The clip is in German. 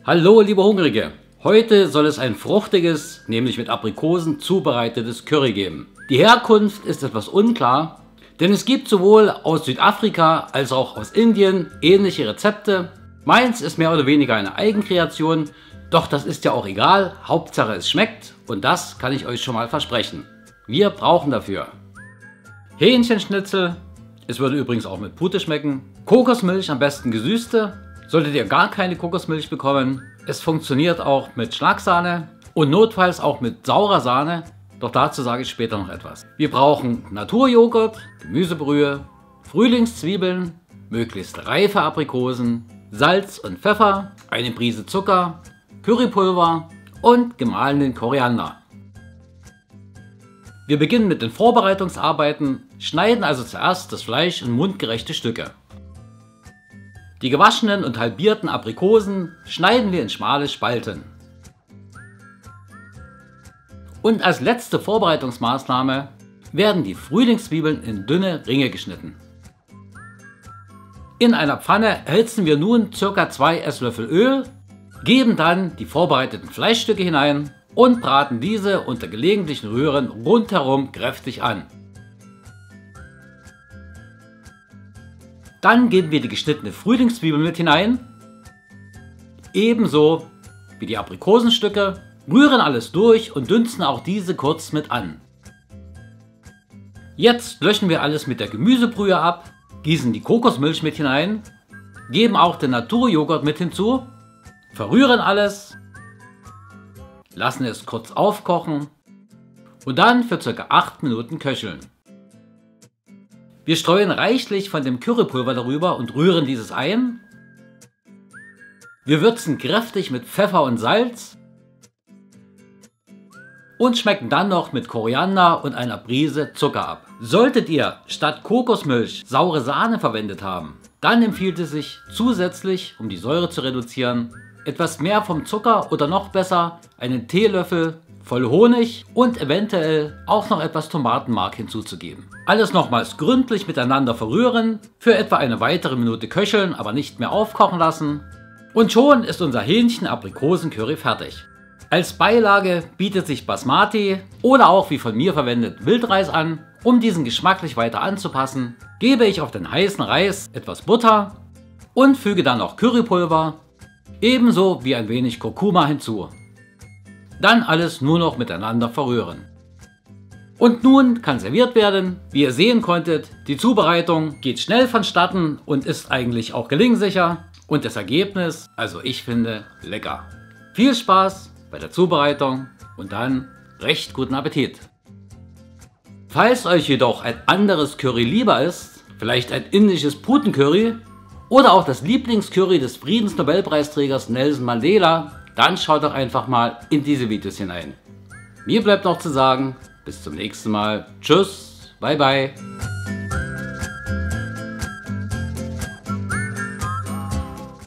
Hallo liebe Hungrige, heute soll es ein fruchtiges, nämlich mit Aprikosen zubereitetes Curry geben. Die Herkunft ist etwas unklar, denn es gibt sowohl aus Südafrika als auch aus Indien ähnliche Rezepte. Meins ist mehr oder weniger eine Eigenkreation, doch das ist ja auch egal, Hauptsache es schmeckt und das kann ich euch schon mal versprechen. Wir brauchen dafür Hähnchenschnitzel, es würde übrigens auch mit Pute schmecken, Kokosmilch, am besten gesüßte. Solltet ihr gar keine Kokosmilch bekommen, es funktioniert auch mit Schlagsahne und notfalls auch mit saurer Sahne, doch dazu sage ich später noch etwas. Wir brauchen Naturjoghurt, Gemüsebrühe, Frühlingszwiebeln, möglichst reife Aprikosen, Salz und Pfeffer, eine Prise Zucker, Currypulver und gemahlenen Koriander. Wir beginnen mit den Vorbereitungsarbeiten, schneiden also zuerst das Fleisch in mundgerechte Stücke. Die gewaschenen und halbierten Aprikosen schneiden wir in schmale Spalten. Und als letzte Vorbereitungsmaßnahme werden die Frühlingszwiebeln in dünne Ringe geschnitten. In einer Pfanne erhitzen wir nun ca. 2 Esslöffel Öl, geben dann die vorbereiteten Fleischstücke hinein und braten diese unter gelegentlichen Rühren rundherum kräftig an. Dann geben wir die geschnittene Frühlingszwiebel mit hinein, ebenso wie die Aprikosenstücke, rühren alles durch und dünsten auch diese kurz mit an. Jetzt löschen wir alles mit der Gemüsebrühe ab, gießen die Kokosmilch mit hinein, geben auch den Naturjoghurt mit hinzu, verrühren alles, lassen es kurz aufkochen und dann für ca. 8 Minuten köcheln. Wir streuen reichlich von dem Currypulver darüber und rühren dieses ein. Wir würzen kräftig mit Pfeffer und Salz und schmecken dann noch mit Koriander und einer Prise Zucker ab. Solltet ihr statt Kokosmilch saure Sahne verwendet haben, dann empfiehlt es sich zusätzlich, um die Säure zu reduzieren, etwas mehr vom Zucker oder noch besser einen Teelöffel voll Honig und eventuell auch noch etwas Tomatenmark hinzuzugeben. Alles nochmals gründlich miteinander verrühren, für etwa eine weitere Minute köcheln, aber nicht mehr aufkochen lassen. Und schon ist unser Hähnchen-Aprikosen-Curry fertig. Als Beilage bietet sich Basmati oder auch wie von mir verwendet Wildreis an. Um diesen geschmacklich weiter anzupassen, gebe ich auf den heißen Reis etwas Butter und füge dann noch Currypulver, ebenso wie ein wenig Kurkuma hinzu. Dann alles nur noch miteinander verrühren. Und nun kann serviert werden. Wie ihr sehen konntet, die Zubereitung geht schnell vonstatten und ist eigentlich auch gelingsicher. Und das Ergebnis, also ich finde, lecker. Viel Spaß bei der Zubereitung und dann recht guten Appetit. Falls euch jedoch ein anderes Curry lieber ist, vielleicht ein indisches Putencurry oder auch das Lieblingscurry des Friedensnobelpreisträgers Nelson Mandela, dann schaut doch einfach mal in diese Videos hinein. Mir bleibt noch zu sagen, bis zum nächsten Mal. Tschüss, bye bye.